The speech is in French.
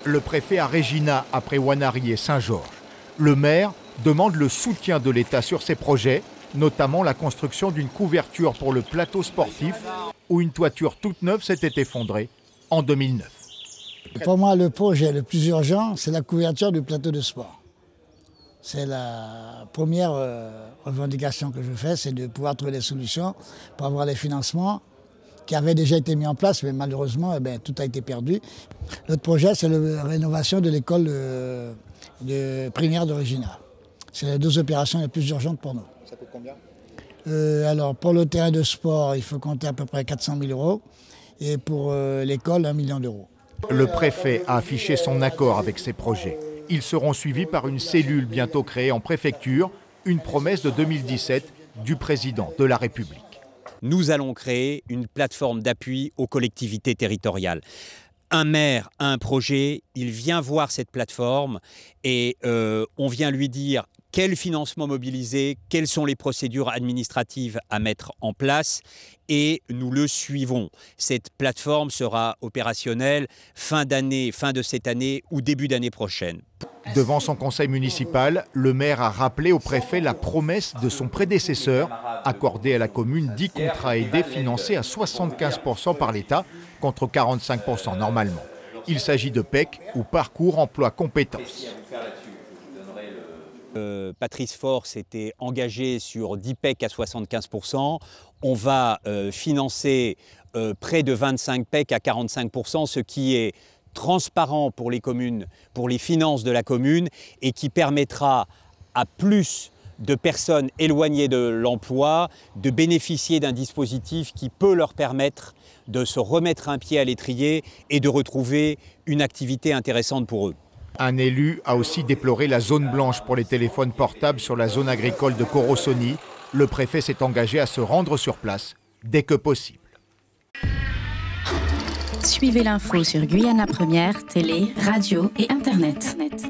Le préfet à Regina, après Wanari et Saint-Georges. Le maire demande le soutien de l'État sur ces projets, notamment la construction d'une couverture pour le plateau sportif où une toiture toute neuve s'était effondrée en 2009. Pour moi, le projet le plus urgent, c'est la couverture du plateau de sport. C'est la première revendication que je fais, c'est de pouvoir trouver des solutions pour avoir les financements qui avaient déjà été mis en place, mais malheureusement, tout a été perdu. L'autre projet, c'est la rénovation de l'école de primaire de Regina. C'est les deux opérations les plus urgentes pour nous. Ça coûte combien ? Alors, pour le terrain de sport, il faut compter à peu près 400 000 €. Et pour l'école, 1 million d'euros. Le préfet a affiché son accord avec ces projets. Ils seront suivis par une cellule bientôt créée en préfecture, une promesse de 2017 du président de la République. Nous allons créer une plateforme d'appui aux collectivités territoriales. Un maire a un projet, il vient voir cette plateforme et on vient lui dire quel financement mobiliser, quelles sont les procédures administratives à mettre en place et nous le suivons. Cette plateforme sera opérationnelle fin de cette année ou début d'année prochaine. Devant son conseil municipal, le maire a rappelé au préfet la promesse de son prédécesseur, accorder à la commune 10 contrats aidés financés à 75% par l'État, contre 45% normalement. Il s'agit de PEC ou Parcours Emploi Compétences. Patrice Faure s'était engagé sur 10 PEC à 75%. On va financer près de 25 PEC à 45%, ce qui est transparent pour les communes, pour les finances de la commune et qui permettra à plus de personnes éloignées de l'emploi de bénéficier d'un dispositif qui peut leur permettre de se remettre un pied à l'étrier et de retrouver une activité intéressante pour eux. Un élu a aussi déploré la zone blanche pour les téléphones portables sur la zone agricole de Corosony. Le préfet s'est engagé à se rendre sur place dès que possible. Suivez l'info sur Guyana Première, télé, radio et Internet.